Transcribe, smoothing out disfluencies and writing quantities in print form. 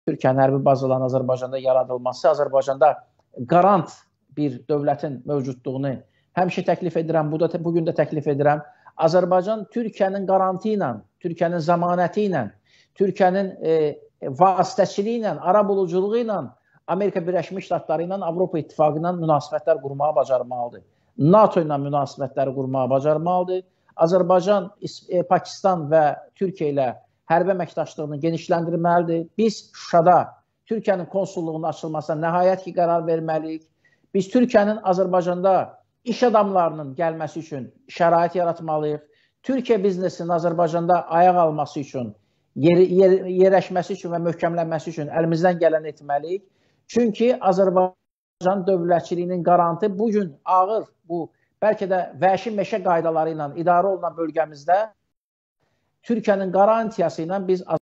Türkiyənin hərbi bazalarının Azərbaycanda yaradılması, Azərbaycanda qarant bir dövlətin mövcudluğunu həmişə təklif edirəm, bugün də təklif edirəm. Azərbaycan Türkiyənin qarantı ilə, Türkiyənin zəmanəti ilə, Türkiyənin vasitəçiliyi ilə, ara buluculuğu ilə Amerika Birləşmiş Ştatları ilə, Avropa İttifaqı ilə münasibətlər qurmağı bacarmalıdır. NATO ilə münasibətləri qurmağı bacarmalıdır. Azərbaycan, Pakistan və Türkiyə ilə hərbi əməkdaşlığını genişləndirməlidir. Biz Şuşada Türkiyənin konsulluğunun açılmasına nəhayət ki, qərar verməliyik. Biz Türkiyənin Azərbaycanda iş adamlarının gəlməsi üçün şərait yaratmalıyıq. Türkiyə biznesinin Azərbaycanda ayaq alması üçün, yerləşməsi üçün və möhkəmlənməsi üçün əlimizdən gələni etməliyik. Çünki Azərbaycan dövlətçiliyinin qarantı bugün ağır, bu bəlkə də vəhşi meşə qaydaları ilə idarə olunan bölgəmizdə Türkiyənin qarantiyası ilə biz